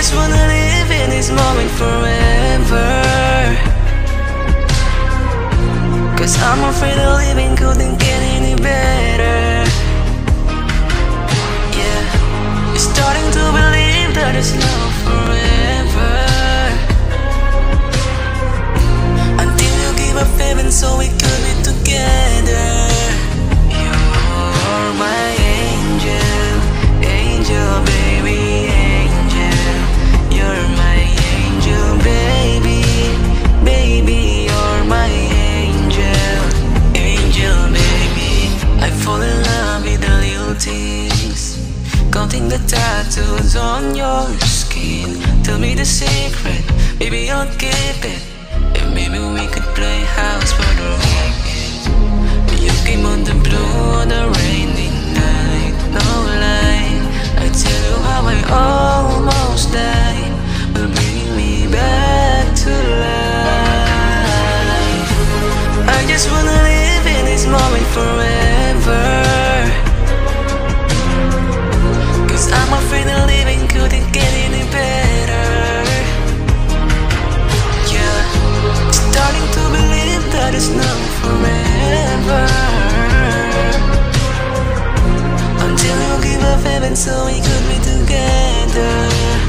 just wanna live in this moment forever, 'cause I'm afraid of living couldn't get any better. Yeah, you're starting to believe that it's love forever, until you give up heaven so we could be together. You're my angel, angel baby, angel. You're my angel baby, baby, you're my angel, angel baby. I fall in love with the little things, counting the tattoos on your skin. Tell me the secret, baby I'll keep it, and maybe we could play house for the weekend. You came on the blue on a rainy night, no lie. I tell you how I almost died, will bring me back to life. I just wanna live in this moment forever, 'cause I'm afraid of living couldn't get any better. Yeah, starting to believe that it's not forever, until you give up heaven so we could be together.